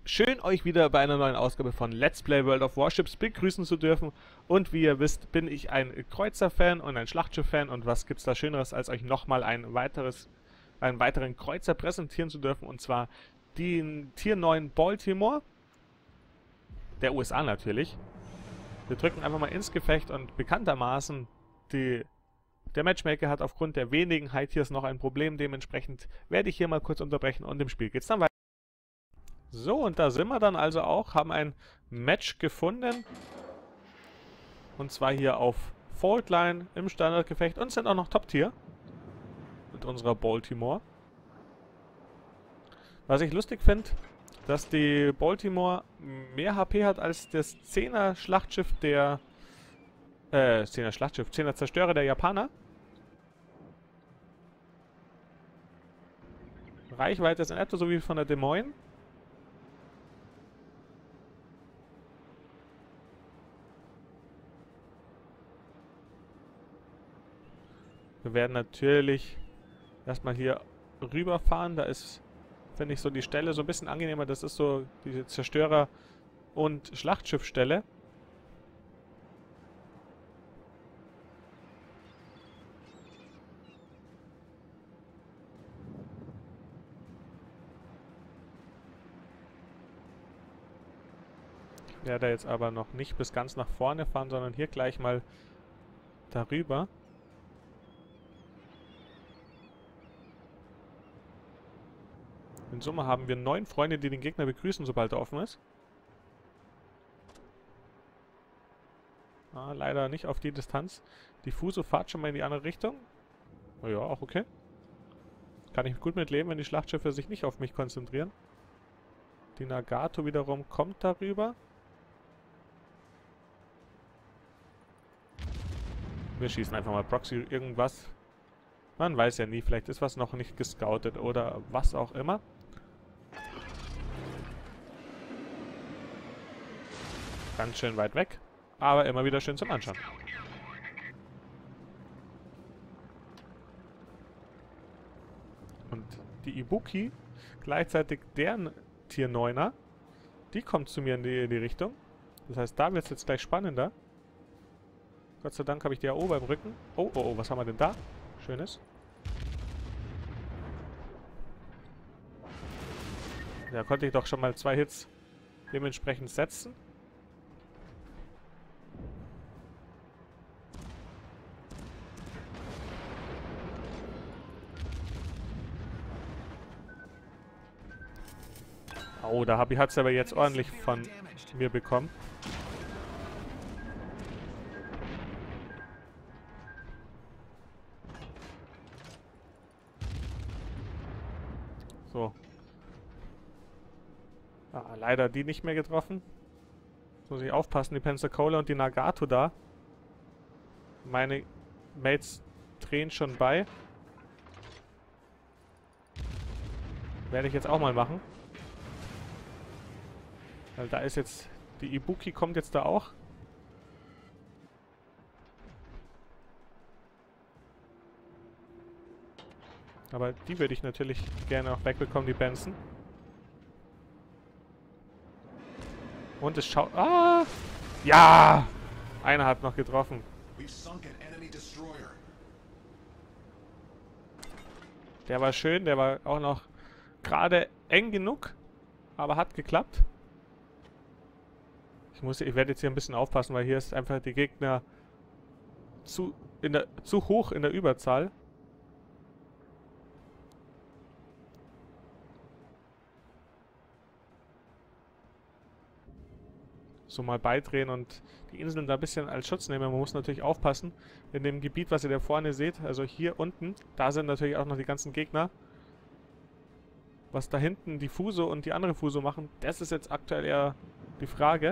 schön euch wieder bei einer neuen Ausgabe von Let's Play World of Warships begrüßen zu dürfen. Und wie ihr wisst, bin ich ein Kreuzer-Fan und ein Schlachtschiff-Fan. Und was gibt's da Schöneres, als euch nochmal einen weiteren Kreuzer präsentieren zu dürfen. Und zwar den Tier 9 Baltimore, der USA natürlich. Wir drücken einfach mal ins Gefecht und bekanntermaßen der Matchmaker hat aufgrund der wenigen High Tiers noch ein Problem. Dementsprechend werde ich hier mal kurz unterbrechen und im Spiel geht's dann weiter. So, und da sind wir dann also auch, haben ein Match gefunden. Und zwar hier auf Fault Line im Standardgefecht und sind auch noch Top-Tier. Mit unserer Baltimore. Was ich lustig finde, dass die Baltimore mehr HP hat als das 10er Schlachtschiff der... 10er Zerstörer der Japaner. Reichweite ist in etwa so wie von der Des Moines. Wir werden natürlich erstmal hier rüberfahren. Da ist, finde ich, so die Stelle so ein bisschen angenehmer. Das ist so diese Zerstörer- und Schlachtschiffstelle. Ich werde jetzt aber noch nicht bis ganz nach vorne fahren, sondern hier gleich mal darüber. In Summe haben wir 9 Freunde, die den Gegner begrüßen, sobald er offen ist. Ah, leider nicht auf die Distanz. Die Fuso fahrt schon mal in die andere Richtung. Oh ja, auch okay. Kann ich gut mitleben, wenn die Schlachtschiffe sich nicht auf mich konzentrieren. Die Nagato wiederum kommt darüber. Wir schießen einfach mal Proxy irgendwas. Man weiß ja nie, vielleicht ist was noch nicht gescoutet oder was auch immer. Ganz schön weit weg, aber immer wieder schön zum Anschauen. Und die Ibuki, gleichzeitig deren Tier 9er, die kommt zu mir in die Richtung. Das heißt, da wird es jetzt gleich spannender. Gott sei Dank habe ich die AO beim Rücken. Oh, oh, oh, was haben wir denn da? Schönes. Da konnte ich doch schon mal 2 Hits dementsprechend setzen. Oh, da hat es aber jetzt ordentlich von mir bekommen. So. Ah, leider die nicht mehr getroffen. Jetzt muss ich aufpassen, die Pensacola und die Nagato da. Meine Mates drehen schon bei. Werde ich jetzt auch mal machen. Weil da ist jetzt... Die Ibuki kommt jetzt da auch. Aber die würde ich natürlich gerne auch wegbekommen, die Benson. Und es schaut... Ah! Ja! Einer hat noch getroffen. Der war schön, der war auch noch gerade eng genug. Aber hat geklappt. Ich werde jetzt hier ein bisschen aufpassen, weil hier ist einfach die Gegner zu hoch in der Überzahl. So mal beidrehen und die Inseln da ein bisschen als Schutz nehmen. Man muss natürlich aufpassen, in dem Gebiet, was ihr da vorne seht, also hier unten, da sind natürlich auch noch die ganzen Gegner. Was da hinten die Fuso und die andere Fuso machen, das ist jetzt aktuell eher die Frage.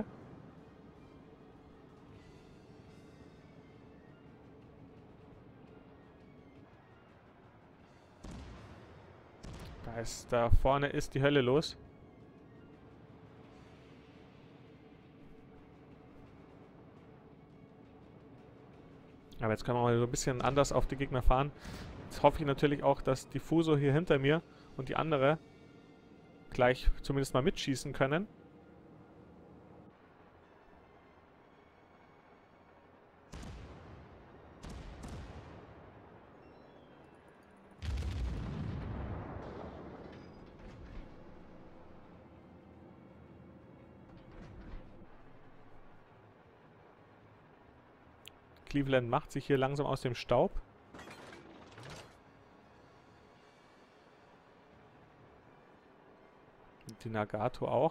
Da vorne ist die Hölle los. Aber jetzt können wir mal so ein bisschen anders auf die Gegner fahren. Jetzt hoffe ich natürlich auch, dass die Fuso hier hinter mir und die andere gleich zumindest mal mitschießen können. Cleveland macht sich hier langsam aus dem Staub. Und die Nagato auch.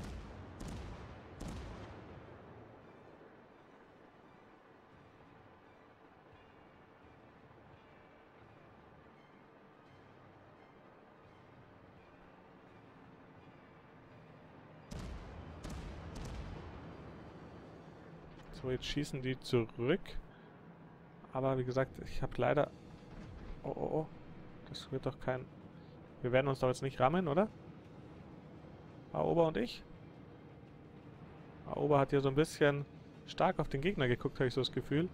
So, jetzt schießen die zurück. Aber wie gesagt, ich habe leider... Oh, oh, oh. Das wird doch kein... Wir werden uns doch jetzt nicht rammen, oder? Aoba und ich? Aoba hat hier so ein bisschen stark auf den Gegner geguckt, habe ich so das Gefühl.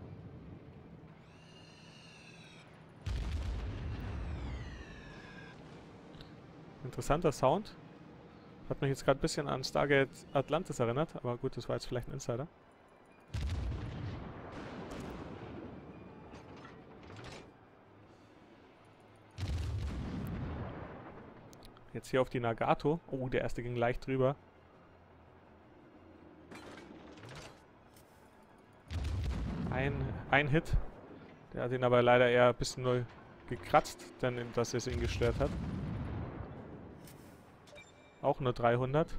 Interessanter Sound. Hat mich jetzt gerade ein bisschen an Stargate Atlantis erinnert, aber gut, das war jetzt vielleicht ein Insider. Jetzt hier auf die Nagato. Oh, der erste ging leicht drüber. Ein Hit. Der hat ihn aber leider eher ein bisschen nur gekratzt, denn dass es ihn gestört hat. Auch nur 300.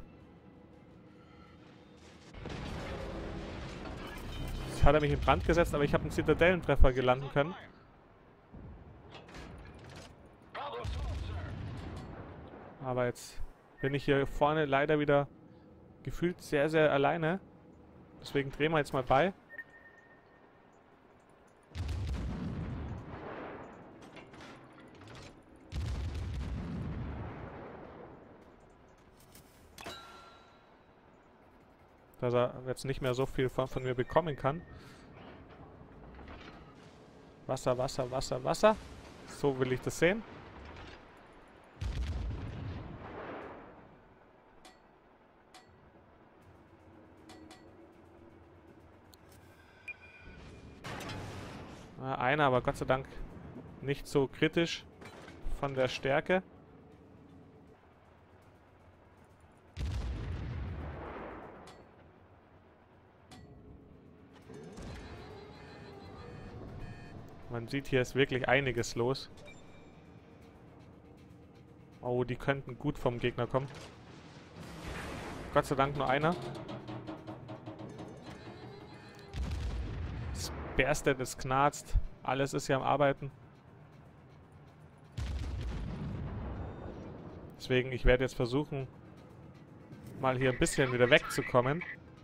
Jetzt hat er mich in Brand gesetzt, aber ich habe einen Zitadellentreffer gelanden können. Aber jetzt bin ich hier vorne leider wieder gefühlt sehr, sehr alleine. Deswegen drehen wir jetzt mal bei. Dass er jetzt nicht mehr so viel von mir bekommen kann. Wasser, Wasser, Wasser, Wasser. So will ich das sehen. Einer, aber Gott sei Dank nicht so kritisch von der Stärke. Man sieht, hier ist wirklich einiges los. Oh, die könnten gut vom Gegner kommen. Gott sei Dank nur einer. Es berstet, es knarzt. Alles ist hier am Arbeiten. Deswegen, ich werde jetzt versuchen, mal hier ein bisschen wieder wegzukommen.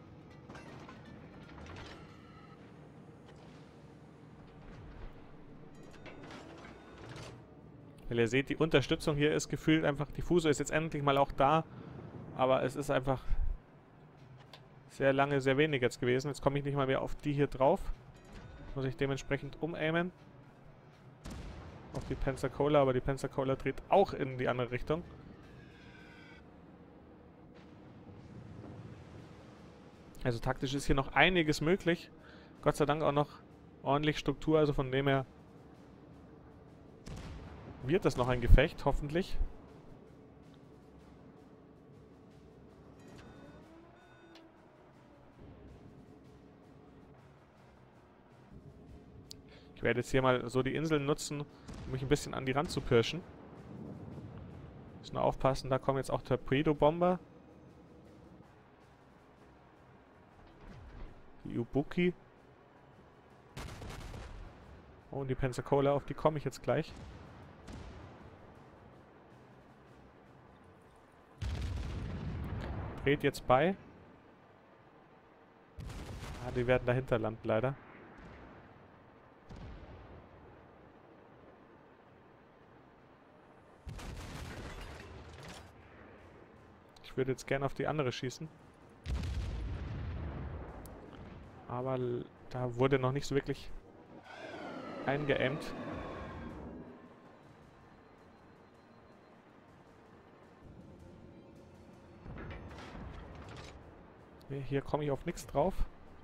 Weil ihr seht, die Unterstützung hier ist gefühlt einfach, die Fuso ist jetzt endlich mal auch da, aber es ist einfach sehr lange, sehr wenig jetzt gewesen. Jetzt komme ich nicht mal mehr auf die hier drauf. Muss ich dementsprechend umaimen. Auf die Pensacola, aber die Pensacola dreht auch in die andere Richtung. Also taktisch ist hier noch einiges möglich. Gott sei Dank auch noch ordentlich Struktur, also von dem her wird das noch ein Gefecht, hoffentlich. Ich werde jetzt hier mal so die Inseln nutzen, um mich ein bisschen an die Rand zu pirschen. Muss nur aufpassen, da kommen jetzt auch Torpedo-Bomber. Die Ubuki. Oh, und die Pensacola, auf die komme ich jetzt gleich. Dreht jetzt bei. Ah, die werden dahinter landen, leider. Ich würde jetzt gerne auf die andere schießen. Aber da wurde noch nicht so wirklich eingeämmt. Hier komme ich auf nichts drauf.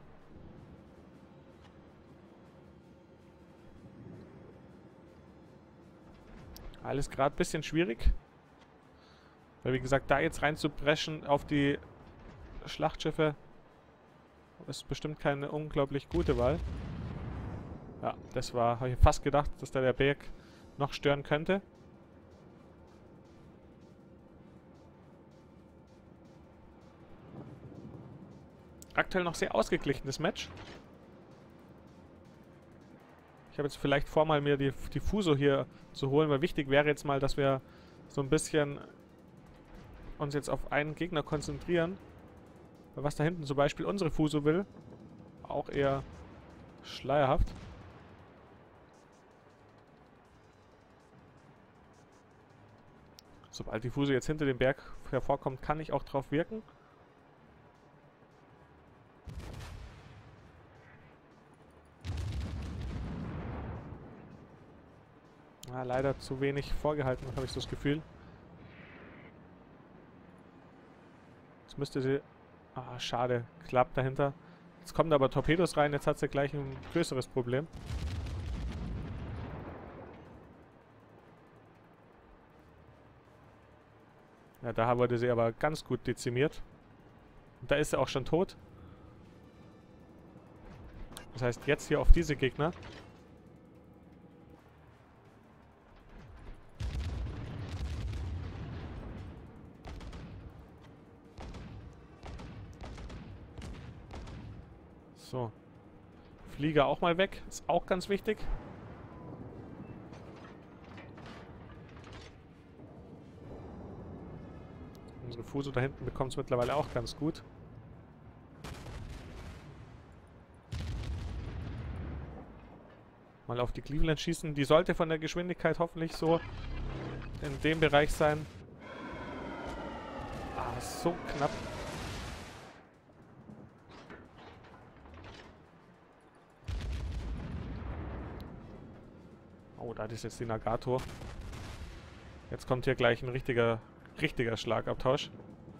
Alles gerade ein bisschen schwierig. Weil wie gesagt, da jetzt reinzubrechen auf die Schlachtschiffe ist bestimmt keine unglaublich gute Wahl. Ja, das war, habe ich fast gedacht, dass da der Berg noch stören könnte. Aktuell noch sehr ausgeglichenes Match. Ich habe jetzt vielleicht vor, mal mir die Fuso hier zu holen, weil wichtig wäre jetzt mal, dass wir so ein bisschen uns jetzt auf einen Gegner konzentrieren. Weil was da hinten zum Beispiel unsere Fuso will, auch eher schleierhaft. Sobald die Fuso jetzt hinter dem Berg hervorkommt, kann ich auch drauf wirken. Ja, leider zu wenig vorgehalten, habe ich so das Gefühl. Jetzt müsste sie... Ah, schade. Klappt dahinter. Jetzt kommen aber Torpedos rein, jetzt hat sie gleich ein größeres Problem. Ja, da wurde sie aber ganz gut dezimiert. Und da ist sie auch schon tot. Das heißt, jetzt hier auf diese Gegner. So. Flieger auch mal weg. Ist auch ganz wichtig. Unsere Fuso da hinten bekommt es mittlerweile auch ganz gut. Mal auf die Cleveland schießen. Die sollte von der Geschwindigkeit hoffentlich so in dem Bereich sein. Ah, so knapp. Oh, da ist jetzt die Nagato. Jetzt kommt hier gleich ein richtiger Schlagabtausch.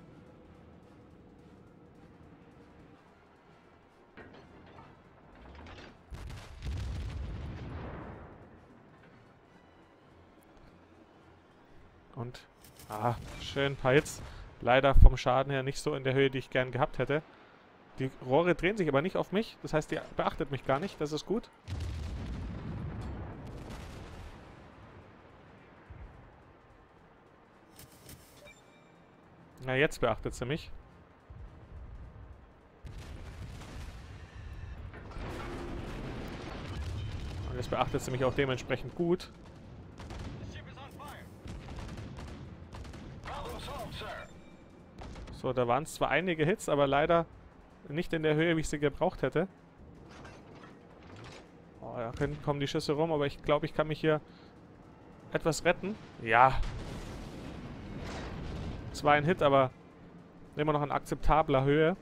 Und, schön ein paar Hits. Leider vom Schaden her nicht so in der Höhe, die ich gern gehabt hätte. Die Rohre drehen sich aber nicht auf mich. Das heißt, die beachtet mich gar nicht. Das ist gut. Na, jetzt beachtet sie mich. Und jetzt beachtet sie mich auch dementsprechend gut. So, da waren es zwar einige Hits, aber leider nicht in der Höhe, wie ich sie gebraucht hätte. Oh, da kommen die Schüsse rum, aber ich glaube, ich kann mich hier etwas retten. Ja. Zwar ein Hit, aber immer noch in akzeptabler Höhe.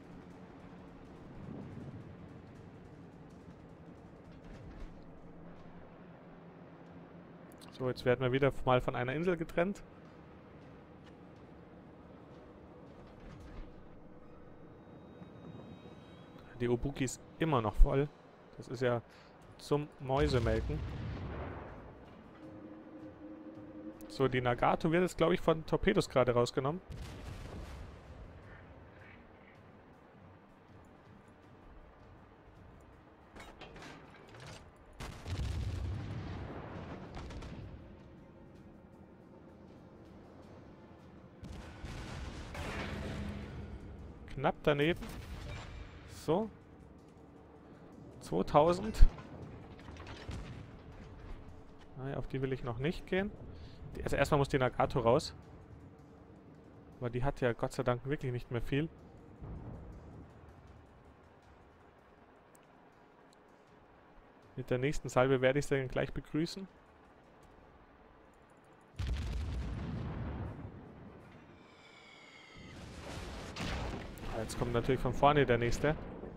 So, jetzt werden wir wieder mal von einer Insel getrennt. Die Obuki ist immer noch voll. Das ist ja zum Mäusemelken. So, die Nagato wird jetzt, glaube ich, von Torpedos gerade rausgenommen. Knapp daneben. So. 2000. Nein, auf die will ich noch nicht gehen. Also erstmal muss die Nagato raus. Aber die hat ja Gott sei Dank wirklich nicht mehr viel. Mit der nächsten Salve werde ich sie dann gleich begrüßen. Jetzt kommt natürlich von vorne der nächste.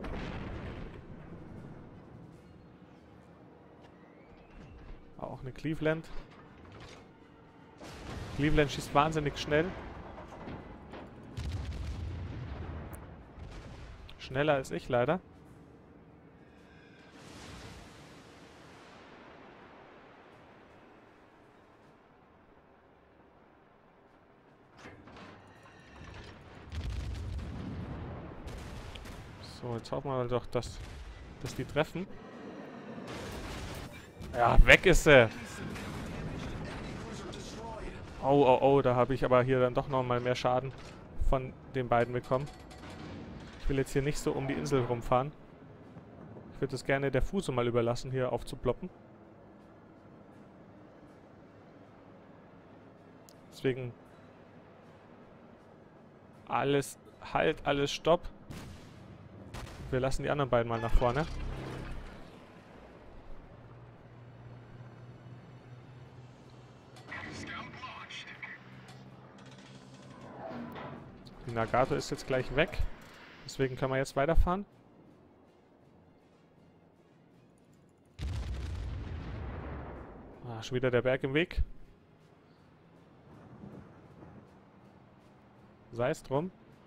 Auch eine Cleveland. Cleveland schießt wahnsinnig schnell. schneller als ich leider. So, jetzt hoffen wir doch, dass die treffen. Ja, weg ist sie. Oh, oh, oh, da habe ich aber hier dann doch nochmal mehr Schaden von den beiden bekommen. Ich will jetzt hier nicht so um die Insel rumfahren. Ich würde es gerne der Fuso mal überlassen, hier aufzuploppen. Deswegen alles halt, alles stopp. Wir lassen die anderen beiden mal nach vorne. Die Nagato ist jetzt gleich weg. Deswegen können wir jetzt weiterfahren. Ah, schon wieder der Berg im Weg. Sei es drum.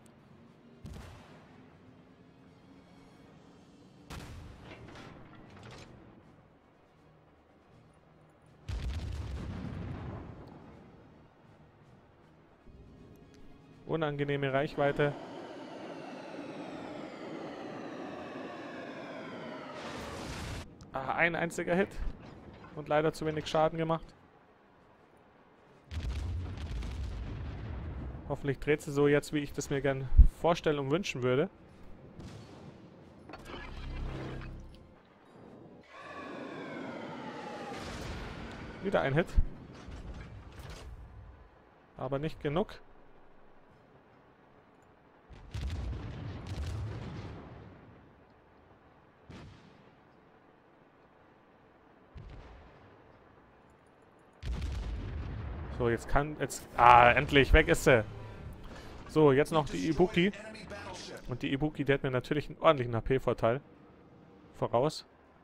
Unangenehme Reichweite. Ah, ein einziger Hit. Und leider zu wenig Schaden gemacht. Hoffentlich dreht sie so jetzt, wie ich das mir gern vorstellen und wünschen würde. Wieder ein Hit. Aber nicht genug. So, jetzt kann... endlich, weg ist sie. So, jetzt noch die Ibuki. Und die Ibuki, die hat mir natürlich einen ordentlichen HP-Vorteil voraus.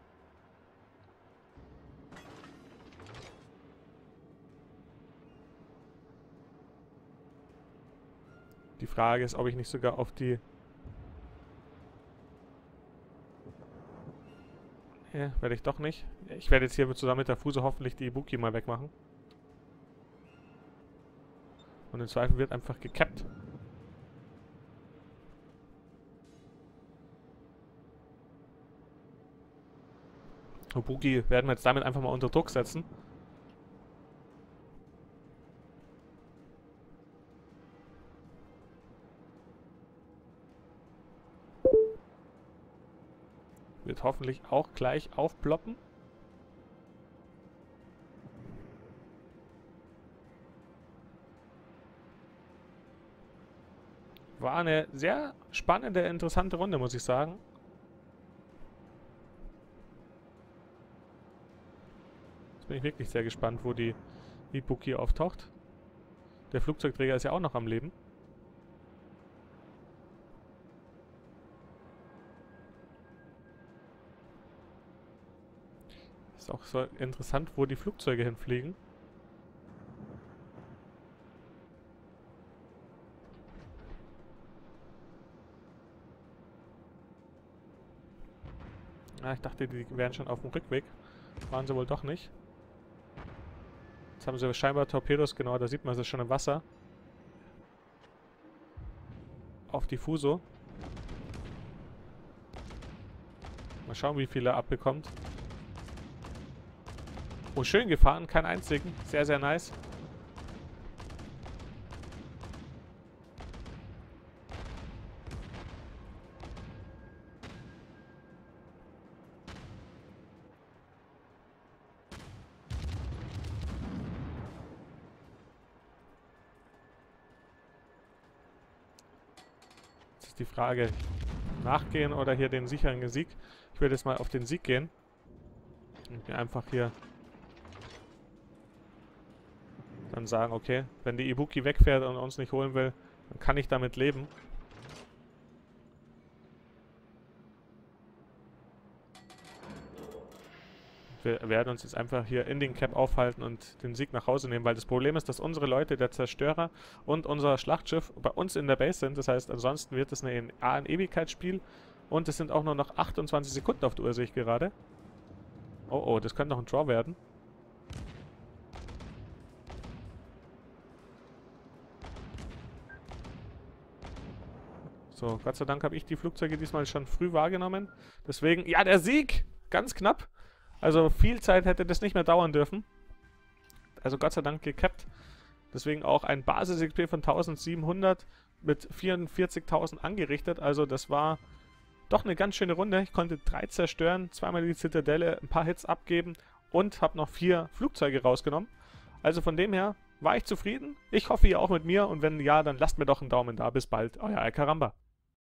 Die Frage ist, ob ich nicht sogar auf die... Ja, werde ich doch nicht. Ich werde jetzt hier zusammen mit der Fuso hoffentlich die Ibuki mal wegmachen. Und im Zweifel wird einfach gekappt. Ibuki werden wir jetzt damit einfach mal unter Druck setzen. Wird hoffentlich auch gleich aufploppen. War eine sehr spannende, interessante Runde, muss ich sagen. Jetzt bin ich wirklich sehr gespannt, wo die Ibuki auftaucht. Der Flugzeugträger ist ja auch noch am Leben. Ist auch so interessant, wo die Flugzeuge hinfliegen. Ah, ich dachte, die wären schon auf dem Rückweg. Waren sie wohl doch nicht. Jetzt haben sie scheinbar Torpedos, genau, da sieht man sie schon im Wasser. Auf die Fuso. Mal schauen, wie viel er abbekommt. Oh, schön gefahren, keinen einzigen. Sehr, sehr nice. Jetzt ist die Frage, nachgehen oder hier den sicheren Sieg. Ich würde jetzt mal auf den Sieg gehen. Und mir einfach hier dann sagen, okay, wenn die Ibuki wegfährt und uns nicht holen will, dann kann ich damit leben. Wir werden uns jetzt einfach hier in den Cap aufhalten und den Sieg nach Hause nehmen, weil das Problem ist, dass unsere Leute, der Zerstörer und unser Schlachtschiff bei uns in der Base sind. Das heißt, ansonsten wird es ein Ewigkeitsspiel Und es sind auch nur noch 28 Sekunden auf der Uhr, sehe ich gerade. Oh, oh, das könnte noch ein Draw werden. So, Gott sei Dank habe ich die Flugzeuge diesmal schon früh wahrgenommen. Deswegen, ja, der Sieg! Ganz knapp. Also viel Zeit hätte das nicht mehr dauern dürfen. Also Gott sei Dank gekappt. Deswegen auch ein Basis-XP von 1700 mit 44.000 angerichtet. Also das war doch eine ganz schöne Runde. Ich konnte 3 zerstören, zweimal die Zitadelle, ein paar Hits abgeben und habe noch 4 Flugzeuge rausgenommen. Also von dem her war ich zufrieden. Ich hoffe, ihr auch mit mir. Und wenn ja, dann lasst mir doch einen Daumen da. Bis bald, euer Alcaramba.